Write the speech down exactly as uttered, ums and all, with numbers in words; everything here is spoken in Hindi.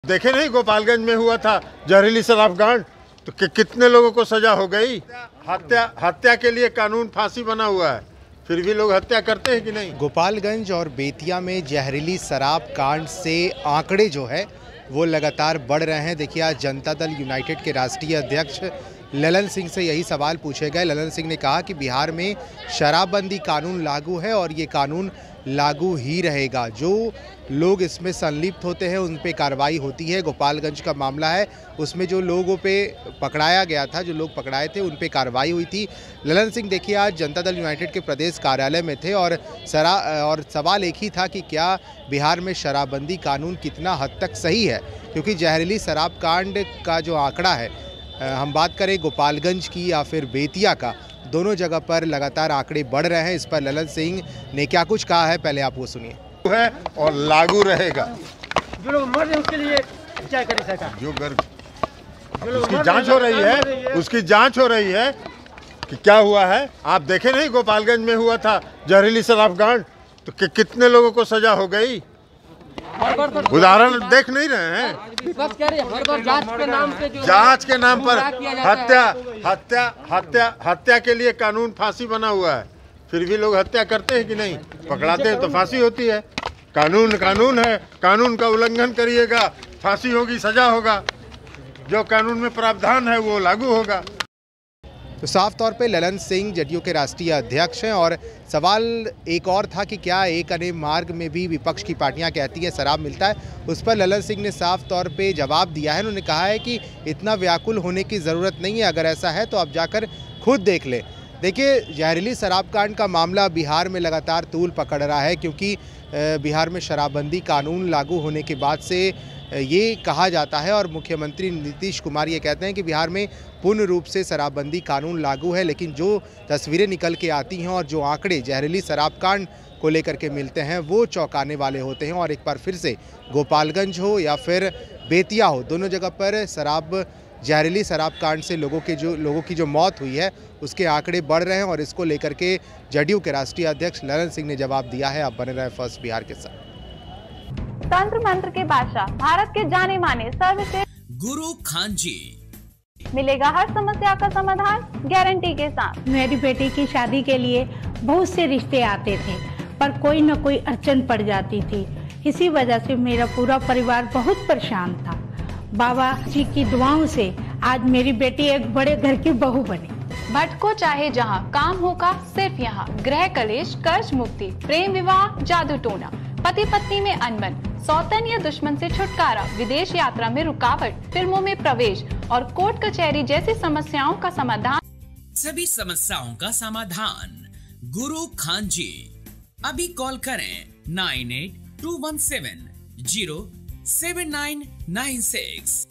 देखे नहीं, गोपालगंज में हुआ था जहरीली शराब कांड, तो कि, कितने लोगों को सजा हो गई। हत्या हत्या के लिए कानून फांसी बना हुआ है, फिर भी लोग हत्या करते हैं कि नहीं। गोपालगंज और बेतिया में जहरीली शराब कांड से आंकड़े जो है वो लगातार बढ़ रहे हैं। देखिए, आज जनता दल यूनाइटेड के राष्ट्रीय अध्यक्ष ललन सिंह से यही सवाल पूछे गए। ललन सिंह ने कहा कि बिहार में शराबबंदी कानून लागू है और ये कानून लागू ही रहेगा। जो लोग इसमें संलिप्त होते हैं उन पे कार्रवाई होती है। गोपालगंज का मामला है, उसमें जो लोगों पे पकड़ाया गया था, जो लोग पकड़ाए थे उन पे कार्रवाई हुई थी। ललन सिंह देखिए आज जनता दल यूनाइटेड के प्रदेश कार्यालय में थे और सरा और सवाल एक ही था कि क्या बिहार में शराबबंदी कानून कितना हद तक सही है, क्योंकि जहरीली शराब कांड का जो आंकड़ा है, हम बात करें गोपालगंज की या फिर बेतिया का, दोनों जगह पर लगातार आंकड़े बढ़ रहे हैं। इस पर ललन सिंह ने क्या कुछ कहा है, पहले आप वो सुनिए। है और लागू रहेगा। जो लोग मर रहे हैं उसके लिए क्या करे सरकार? जो घर उसकी जांच हो रही है, उसकी जांच हो रही है कि क्या हुआ है। आप देखे नहीं, गोपालगंज में हुआ था जहरीली शराब कांड, तो कि, कितने लोगों को सजा हो गई। उदाहरण देख नहीं रहे हैं। जांच के नाम पे जो जांच के नाम पर हत्या हत्या हत्या हत्या के लिए कानून फांसी बना हुआ है, फिर भी लोग हत्या करते हैं कि नहीं। पकड़ाते हैं तो फांसी होती है। कानून कानून है, कानून का उल्लंघन करिएगा फांसी होगी, सजा होगा। जो कानून में प्रावधान है वो लागू होगा। तो साफ तौर पे ललन सिंह जदयू के राष्ट्रीय अध्यक्ष हैं और सवाल एक और था कि क्या एक अने मार्ग में भी विपक्ष की पार्टियां कहती हैं शराब मिलता है। उस पर ललन सिंह ने साफ तौर पे जवाब दिया है। उन्होंने कहा है कि इतना व्याकुल होने की ज़रूरत नहीं है, अगर ऐसा है तो आप जाकर खुद देख लें। देखिए, जहरीली शराब कांड का मामला बिहार में लगातार तूल पकड़ रहा है, क्योंकि बिहार में शराबबंदी कानून लागू होने के बाद से ये कहा जाता है और मुख्यमंत्री नीतीश कुमार ये कहते हैं कि बिहार में पूर्ण रूप से शराबबंदी कानून लागू है। लेकिन जो तस्वीरें निकल के आती हैं और जो आंकड़े जहरीली शराब कांड को लेकर के मिलते हैं वो चौंकाने वाले होते हैं। और एक बार फिर से गोपालगंज हो या फिर बेतिया हो, दोनों जगह पर शराब जहरीली शराब कांड से लोगों के जो लोगों की जो मौत हुई है उसके आंकड़े बढ़ रहे हैं और इसको लेकर के जदयू के राष्ट्रीय अध्यक्ष ललन सिंह ने जवाब दिया है। आप बने रहे फर्स्ट बिहार के साथ। तंत्र मंत्र के बादशाह, भारत के जाने माने सर्वश्रेष्ठ गुरु खान जी, मिलेगा हर समस्या का समाधान गारंटी के साथ। मेरी बेटी की शादी के लिए बहुत से रिश्ते आते थे, पर कोई न कोई अड़चन पड़ जाती थी। इसी वजह से मेरा पूरा परिवार बहुत परेशान था। बाबा जी की दुआओं से आज मेरी बेटी एक बड़े घर की बहू बनी। भटको चाहे जहां, काम होगा सिर्फ यहाँ। गृह कलेश, कर्ज मुक्ति, प्रेम विवाह, जादू टोना, पति पत्नी में अनबन, सौतन या दुश्मन से छुटकारा, विदेश यात्रा में रुकावट, फिल्मों में प्रवेश और कोर्ट कचहरी जैसी समस्याओं का समाधान। सभी समस्याओं का समाधान गुरु खान जी। अभी कॉल करें nine eight two one seven zero seven nine nine six.